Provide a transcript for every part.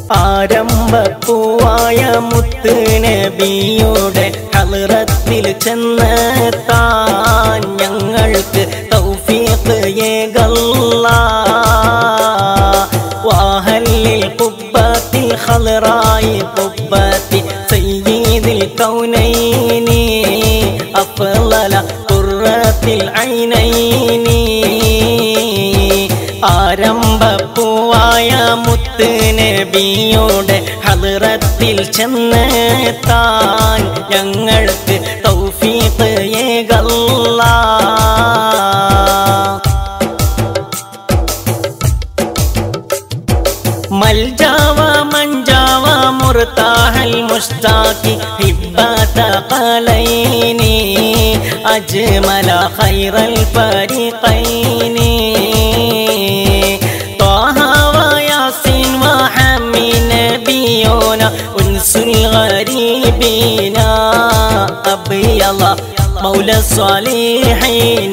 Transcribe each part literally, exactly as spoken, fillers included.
ആരംഭപ്പൂവായ മുത്ത് നബിയുടെ ഹളറത്തിൽ ചെന്നെത്താൻ ഞങ്ങൾക്ക് തൗഫീഖ് ഏകല്ലാഹ്. വാഹല്ലിൽ ഖുബ്ബത്തിൽ ഖളറായി ഖുബ്ബത്തി സയ്യിദിൽ കൗനൈനി അഫ്ളല ഖുർറത്തിൽ ഐനൈനി. ആരംഭപ്പൂവായ മുത്ത് നബിയുടെ ഹളറത്തിൽ ചെന്നെത്താൻ ഞങ്ങൾക്ക് തൗഫീഖ് ഏകല്ലാഹ്. മൽജാവ മഞ്ചാവ മുർതാഹൽ മുസ്താഖി ഹിബ്ബത ഖലൈനി അജ്മല ഖൈറൽ ഫരീഖൈനി. ത്വാഹ വയാസീൻ വഹമി നബിയൂന ഉൻസുൽ ഗരീബീന അബിയല്ല മൗല സ്വാലിഹീന.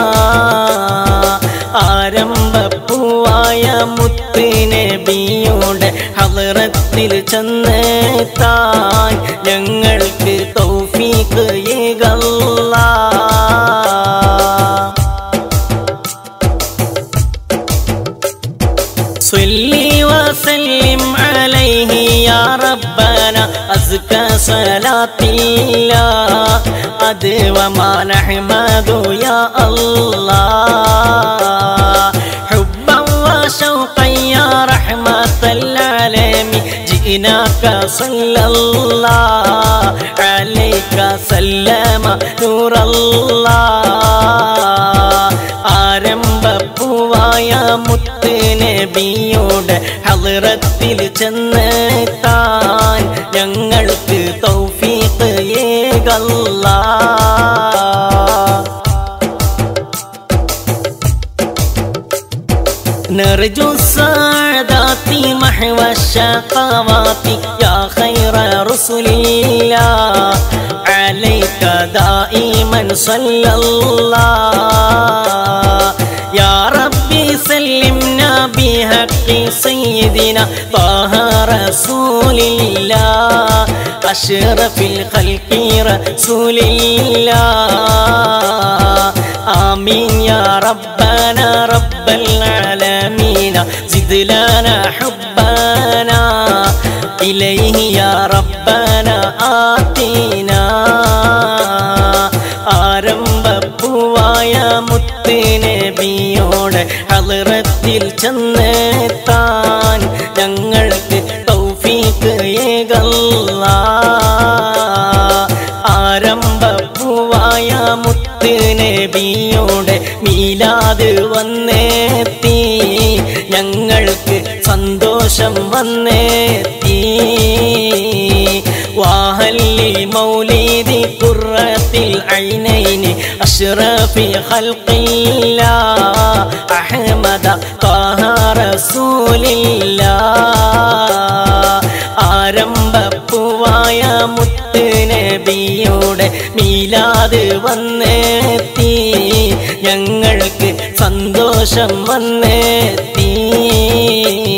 ആരംഭപ്പൂവായ മുത്ത് നബിയുടെ ഹളറത്തിൽ ചെന്നെത്താൻ ഞങ്ങൾക്ക് തൗഫീഖ് ഏകല്ലാഹ്. സ്വല്ലി വസല്ലിം അലൈഹി യാ റബ്ബന അസ്കാ സലാത്തില്ലാഹ് അദ്വമാ നഹ്മദു യാ അല്ലാഹ്. ഹുബ്ബൻ വശൗഖൻ യാ റഹ്മത്തൽ ആലമീൻ ജിനാക സല്ലല്ലാഹ് അലൈക സല്ലമ നൂറല്ലാഹ്. ആരംഭപ്പൂവായ മുത്ത് നബിയുടെ ഹളറത്തിൽ ചെന്നെത്താൻ ഞങ്ങൾക്ക് തൗഫീഖ് ഏകല്ലാഹ്. نرجو السعادات محو الشقوات يا خير رسل الله عليك دائما صلى الله. يا ربي سلمنا بحق سيدنا طه رسول الله أشرف الخلق رسول الله. آمين يا ربنا رب العالمين زد لنا حبنا إليه يا ربنا آتنا. ആരംഭപ്പൂവായ മുത്ത് നബിയുടെ ഹളറത്തിൽ ചെന്നെത്താൻ ഞങ്ങൾക്ക് തൗഫീഖ് ഏകല്ലാഹ്. ആരംഭപ്പൂവായ മുത്ത് നബിയുടെ മീലാദ് വന്നെത്തി ഞങ്ങൾക്ക് സന്തോഷം വന്നെത്തി. വാഹല്ലി മൗലിദി ഖുർറത്തിൽ ഐനൈനി അഷ്റഫി ഖൽഖില്ലാഹ് അഹ്മദ ത്വാഹ റസൂലില്ലാഹ്. ആരംഭപ്പൂവായ മുത്ത് നബിയുടെ മീലാദ് വന്നെത്തി ഞങ്ങൾക്ക് സന്തോഷം വന്നെത്തി.